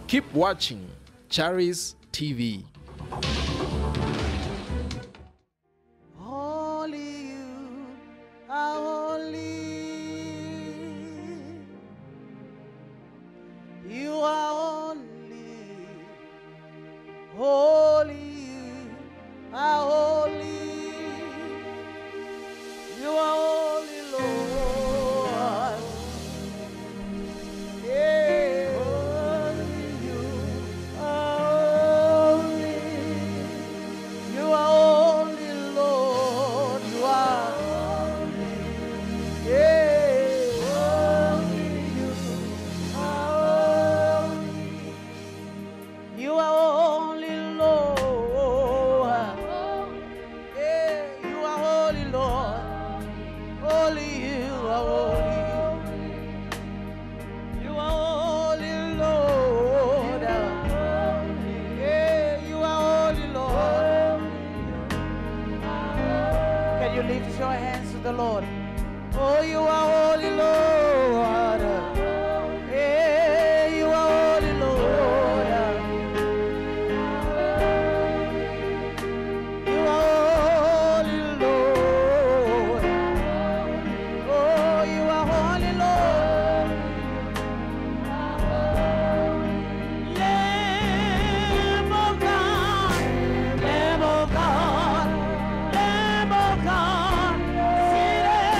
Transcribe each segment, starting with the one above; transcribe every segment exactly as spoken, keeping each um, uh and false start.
Keep watching Charis T V. Holy you are holy. You are holy. Holy you are holy. You are holy, Lord. Yeah. Holy you are holy. You are holy, Lord. You are holy. Yeah. Holy you are holy. You are holy, Lord. Yeah. You are holy, Lord. Holy you are holy. You are holy, Lord. Yeah. You are holy, Lord. Can you lift your hands to the Lord? Oh, you are holy, Lord. Yeah, you are holy, Lord. You are holy, Lord. Oh, you are holy, Lord. Lamb of God, Lamb of God, Lamb of God, seated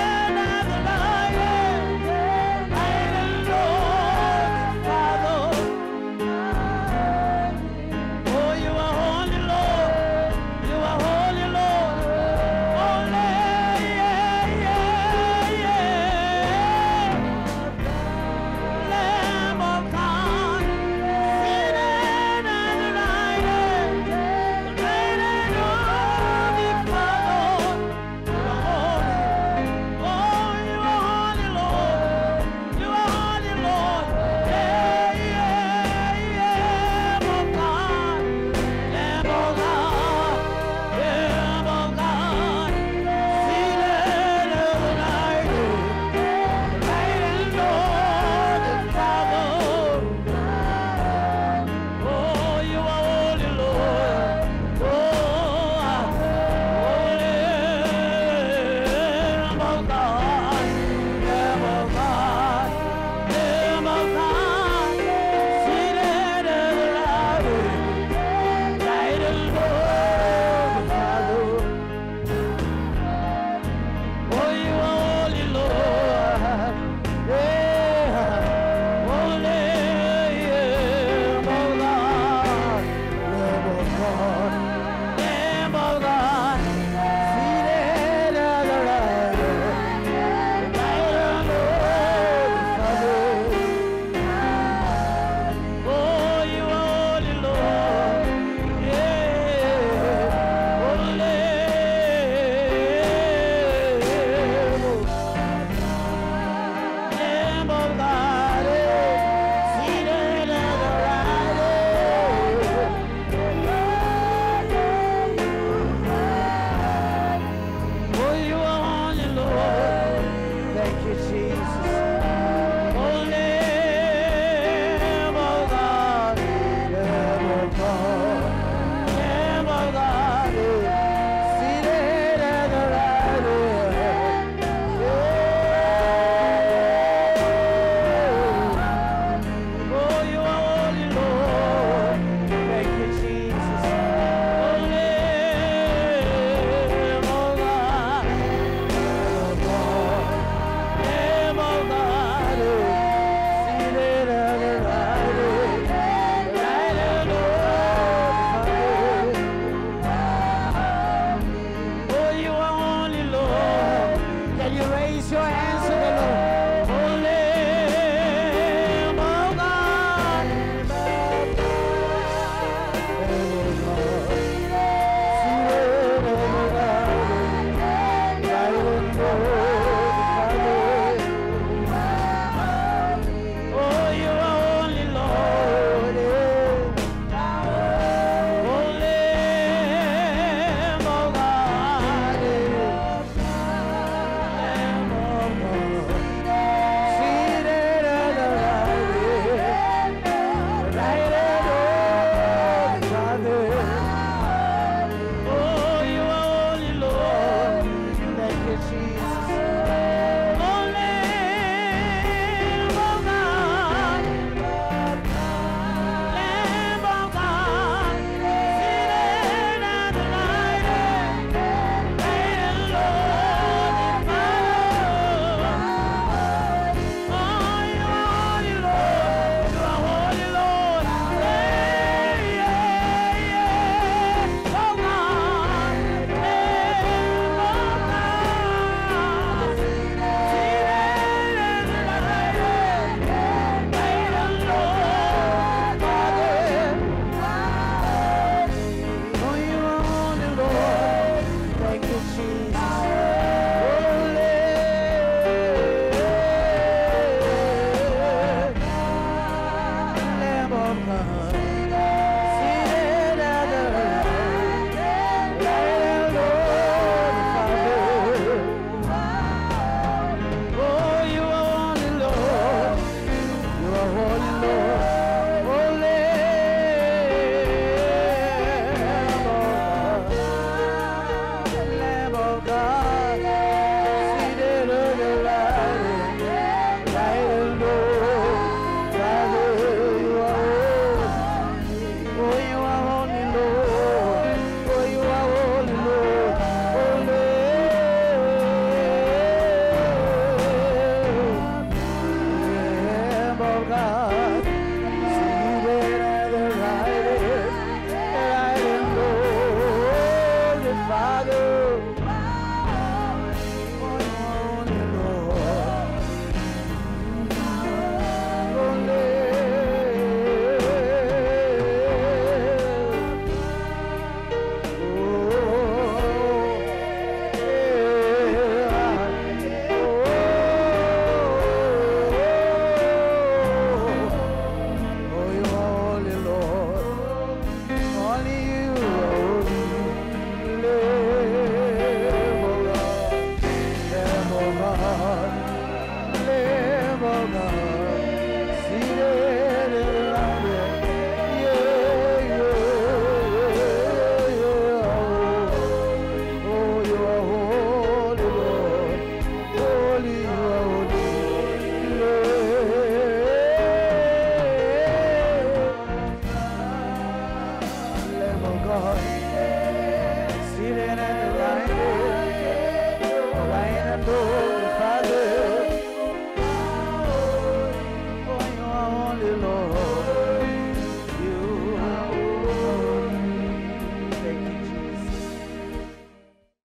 leading and guiding.